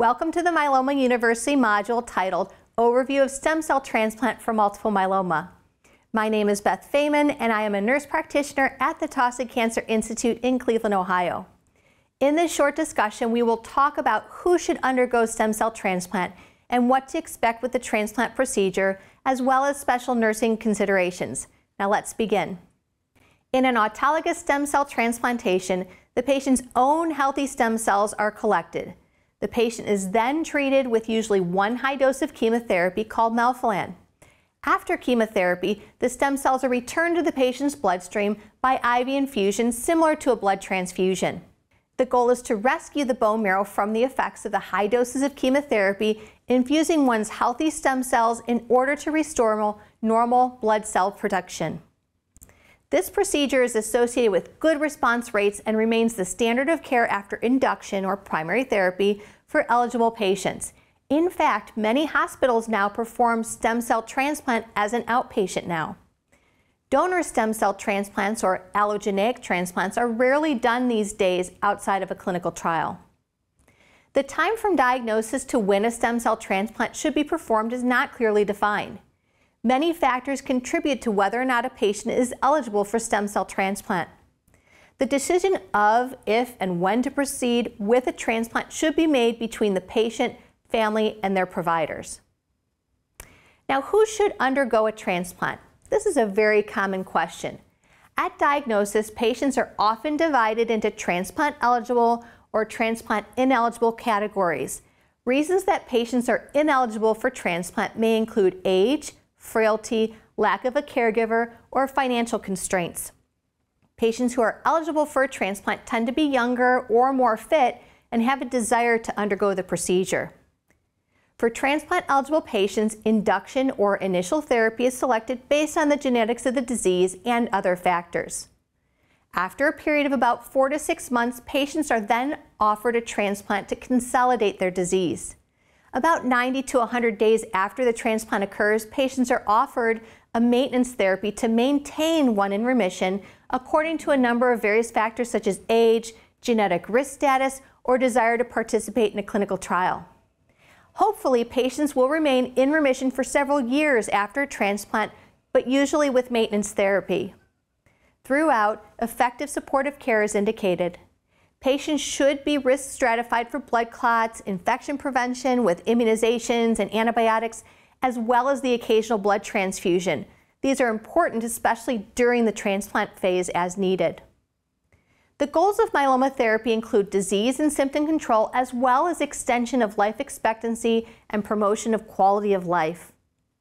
Welcome to the Myeloma University module titled Overview of Stem Cell Transplant for Multiple Myeloma. My name is Beth Faiman, and I am a nurse practitioner at the Taussig Cancer Institute in Cleveland, Ohio. In this short discussion, we will talk about who should undergo stem cell transplant and what to expect with the transplant procedure, as well as special nursing considerations. Now let's begin. In an autologous stem cell transplantation, the patient's own healthy stem cells are collected. The patient is then treated with usually one high dose of chemotherapy called melphalan. After chemotherapy, the stem cells are returned to the patient's bloodstream by IV infusion similar to a blood transfusion. The goal is to rescue the bone marrow from the effects of the high doses of chemotherapy, infusing one's healthy stem cells in order to restore normal blood cell production. This procedure is associated with good response rates and remains the standard of care after induction or primary therapy for eligible patients. In fact, many hospitals now perform stem cell transplant as an outpatient now. Donor stem cell transplants or allogeneic transplants are rarely done these days outside of a clinical trial. The time from diagnosis to when a stem cell transplant should be performed is not clearly defined. Many factors contribute to whether or not a patient is eligible for stem cell transplant. The decision of, if, and when to proceed with a transplant should be made between the patient, family, and their providers. Now, who should undergo a transplant? This is a very common question. At diagnosis, patients are often divided into transplant eligible or transplant ineligible categories. Reasons that patients are ineligible for transplant may include age, frailty, lack of a caregiver, or financial constraints. Patients who are eligible for a transplant tend to be younger or more fit and have a desire to undergo the procedure. For transplant-eligible patients, induction or initial therapy is selected based on the genetics of the disease and other factors. After a period of about 4 to 6 months, patients are then offered a transplant to consolidate their disease. About 90 to 100 days after the transplant occurs, patients are offered a maintenance therapy to maintain one in remission according to a number of various factors such as age, genetic risk status, or desire to participate in a clinical trial. Hopefully, patients will remain in remission for several years after a transplant, but usually with maintenance therapy. Throughout, effective supportive care is indicated. Patients should be risk stratified for blood clots, infection prevention with immunizations and antibiotics, as well as the occasional blood transfusion. These are important, especially during the transplant phase as needed. The goals of myeloma therapy include disease and symptom control, as well as extension of life expectancy and promotion of quality of life.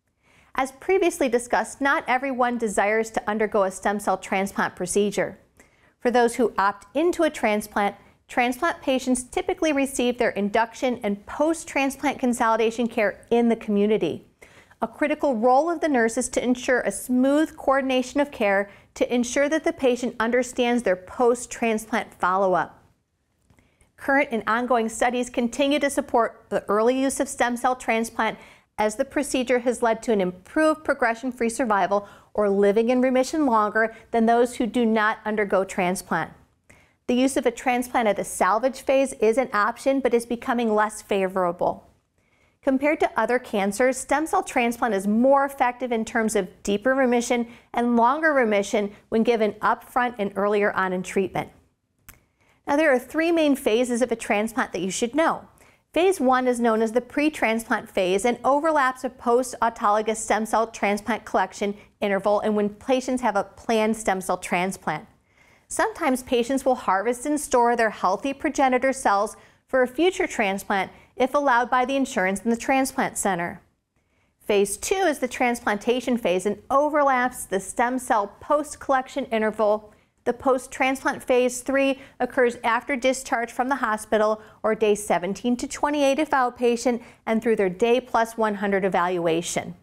As previously discussed, not everyone desires to undergo a stem cell transplant procedure. For those who opt into a transplant, transplant patients typically receive their induction and post-transplant consolidation care in the community. A critical role of the nurse is to ensure a smooth coordination of care to ensure that the patient understands their post-transplant follow-up. Current and ongoing studies continue to support the early use of stem cell transplant as the procedure has led to an improved progression-free survival or living in remission longer than those who do not undergo transplant. The use of a transplant at the salvage phase is an option, but is becoming less favorable. Compared to other cancers, stem cell transplant is more effective in terms of deeper remission and longer remission when given upfront and earlier on in treatment. Now, there are 3 main phases of a transplant that you should know. Phase 1 is known as the pre-transplant phase and overlaps a post-autologous stem cell transplant collection interval and when patients have a planned stem cell transplant. Sometimes patients will harvest and store their healthy progenitor cells for a future transplant if allowed by the insurance in the transplant center. Phase 2 is the transplantation phase and overlaps the stem cell post-collection interval. The post-transplant phase 3 occurs after discharge from the hospital or day 17 to 28 if outpatient and through their day plus 100 evaluation.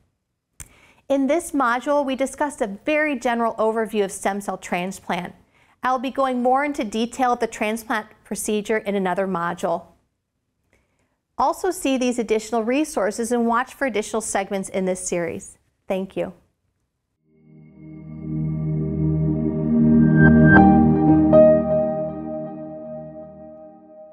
In this module, we discussed a very general overview of stem cell transplant. I'll be going more into detail of the transplant procedure in another module. Also see these additional resources and watch for additional segments in this series. Thank you.